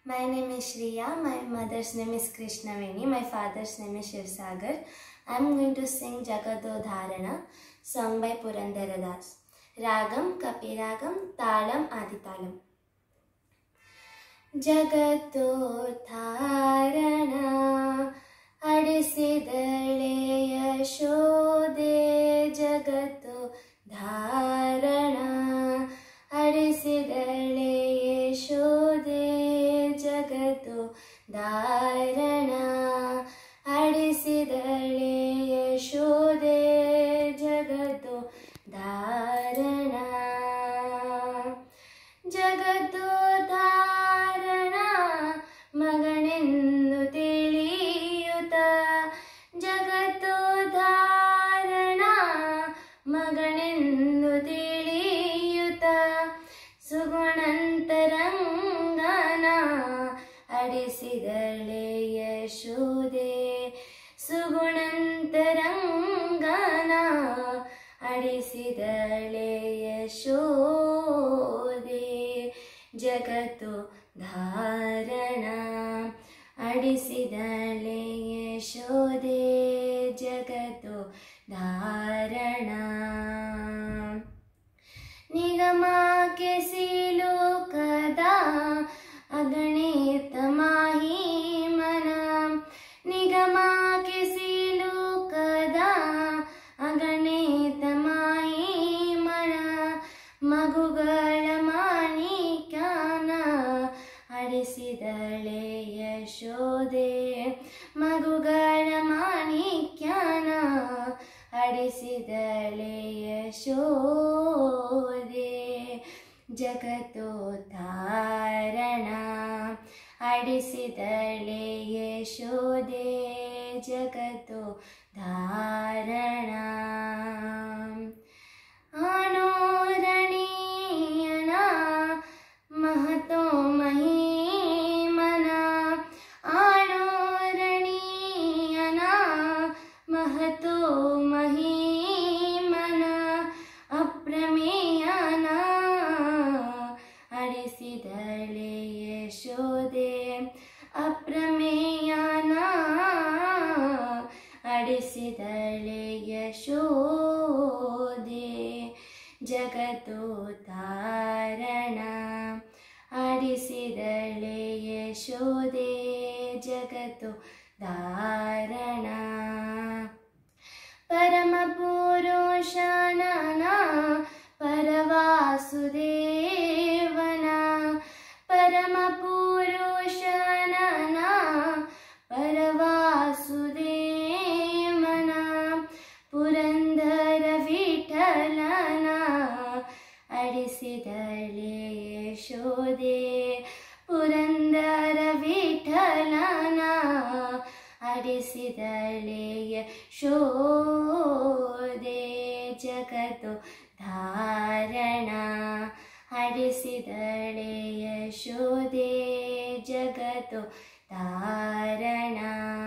My name is Shriya. My mother's name is Krishnaveni. My father's name is Shivsagar. I am going to sing Jagadodharana, sung by Purandaradas. Ragam, Kapiragam, Talam, Aditalam. Jagadodharana, Adisidale Yashode, Jagadodharana, Adisidale Yashode, Jagadodharana, Adisidale Yashode, Jagadodharana. Jagadodharana, ಮಗನೆಂದು ತಿಳಿಯುತ್ತ ಜಗತ್ತೋದ್ಧಾರಣ ಮಗನೆಂದು ತಿಳಿಯುತ್ತ ಸುಗುಣಂತರಂಗನ ಅಡಿಸಿದಳೆ Yashode ಸುಗುಣಂತರಂಗನ ಅಡಿಸಿದಳೆ Yashode ಜಗತ್ತು ಧಾರಣ ಅಡಿಸಿದಳೆ ಯಶೋದೆ ಜಗತ್ತು ಧಾರಣ ನಿಗಮಕ್ಕೆ ಸಿಲುಕದ ಅಗಣಿತ ಮಾಹಿಮನ ನಿಗಮಕ್ಕೆ ಸಿಲುಕದ ಅಗಣಿತ ಮಾಹಿಮನ ಮಗುಗಳ ಮಾಣಿಕ್ಯನ ಅಡಿಸಿದಳೆ ಯಶೋದೆ ಮಗುಗಳ ಮಾಣಿಕ್ಯನ ಅಡಿಸಿದಳೆ ಯಶೋದೆ ಜಗತ್ತೋದ್ಧಾರಣ ಅಡಿಸಿದಳೆ ಯಶೋದೆ ಜಗತ್ತೋದ್ಧಾರಣ ಆನೋರಣೀಯನ ಮಹತೋ ಮಹಿಮನ ಆನೋರಣೀಯನ ಮಹತೋ ಮಹಿಮನ ಅಪ್ರಮೇಯನ ಅಡಿಸಿದಳೆ ಯಶೋದೆ ಅಪ್ರಮೇಯನ ಅಡಿಸಿದಳೆ ಯಶೋದೆ ಜಗತ್ತೋದ್ಧಾರಣ ಅಡಿಸಿದಳೆ ಯಶೋದೆ ಜಗತ್ತೋದ್ಧಾರಣ ಪರಮ ಪುರುಷನನ ಪರವಾಸುದೇವನ ಪರಮ ಪುರುಷನನ ಪರವಾಸುದೇವನ ಪುರಂದರ ವಿಠಲನ ಅಡಿಸಿದಳೆ ಯಶೋದೆ ಪುರಂದರ ವಿಠಲನ ಅಡಿಸಿದಳೆ ಯಶೋದೆ ಜಗತ್ತೋದ್ಧಾರಣ ಅಡಿಸಿದಳೆ ಯಶೋದೆ ಜಗತ್ತೋದ್ಧಾರಣ